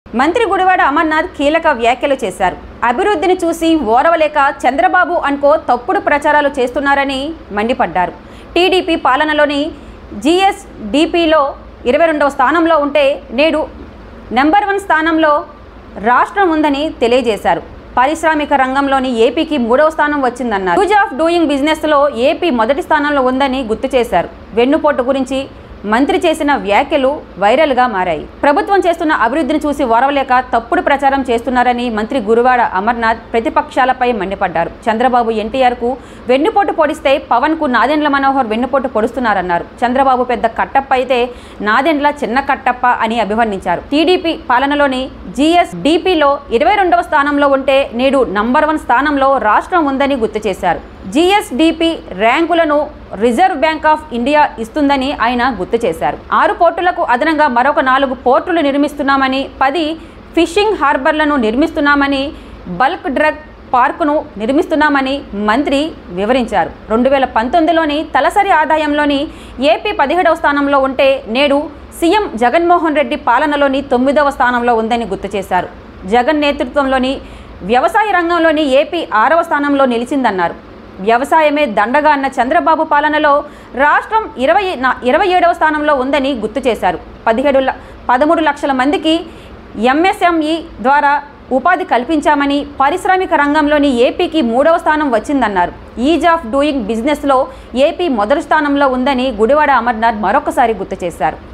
మంత్రి గుడివాడ అమర్నాథ్ కీలక వ్యాఖ్యలు చేశారు. అభివృద్ధిని చూసి ఓరవలేక చంద్రబాబు అనుకో తప్పుడు ప్రచారాలు చేస్తున్నారని మండిపడ్డారు. టీడీపీ పాలనలోని జీఎస్డీపీలో 22వ స్థానంలో ఉంటే నేడు నెంబర్ 1 స్థానంలో రాష్ట్రం ఉందని తెలియజేశారు. పారిశ్రామిక రంగంలోని ఏపీకి 3వ స్థానం వచ్చిందన్నారు. యూజ్ ఆఫ్ డూయింగ్ బిజినెస్లో ఏపీ మొదటి స్థానంలో ఉందని గుర్తు చేశారు. వెన్నుపోటు గురించి మంత్రి చేసిన వ్యాఖ్యలు వైరల్గా మారాయి. ప్రభుత్వం చేస్తున్న అభివృద్ధిని చూసి ఓరవలేక తప్పుడు ప్రచారం చేస్తున్నారని మంత్రి గుడివాడ అమర్నాథ్ ప్రతిపక్షాలపై మండిపడ్డారు. చంద్రబాబు ఎన్టీఆర్కు వెన్నుపోటు పొడిస్తే పవన్కు నాదెండ్ల మనోహర్ వెన్నుపోటు పొడుస్తున్నారన్నారు. చంద్రబాబు పెద్ద కట్టప్ప అయితే నాదెండ్ల చిన్న కట్టప్ప అని అభివర్ణించారు. టీడీపీ పాలనలోని జీఎస్డీపీలో 22వ స్థానంలో ఉంటే నేడు నంబర్ 1 స్థానంలో రాష్ట్రం ఉందని గుర్తు చేశారు. జీఎస్డీపీ ర్యాంకులను రిజర్వ్ బ్యాంక్ ఆఫ్ ఇండియా ఇస్తుందని ఆయన గుర్తు చేశారు. 6 పోర్టులకు అదనంగా మరొక 4 పోర్టులు నిర్మిస్తున్నామని, 10 ఫిషింగ్ హార్బర్లను నిర్మిస్తున్నామని, బల్క్ డ్రగ్ పార్కును నిర్మిస్తున్నామని మంత్రి వివరించారు. 2019లోని తలసరి ఆదాయంలోని ఏపీ 17వ స్థానంలో ఉంటే నేడు సీఎం జగన్మోహన్ రెడ్డి పాలనలోని 9వ స్థానంలో ఉందని గుర్తు చేశారు. జగన్ నేతృత్వంలోని వ్యవసాయ రంగంలోని ఏపీ 6వ స్థానంలో నిలిచిందన్నారు. వ్యవసాయమే దండగా అన్న చంద్రబాబు పాలనలో రాష్ట్రం 27వ స్థానంలో ఉందని గుర్తు చేశారు. 13 లక్షల మందికి ఎంఎస్ఎంఈ ద్వారా ఉపాధి కల్పించామని, పారిశ్రామిక రంగంలోని ఏపీకి 3వ స్థానం వచ్చిందన్నారు. ఈజ్ ఆఫ్ డూయింగ్ బిజినెస్లో ఏపీ మొదటి స్థానంలో ఉందని గుడివాడ అమర్నాథ్ మరొకసారి గుర్తు చేశారు.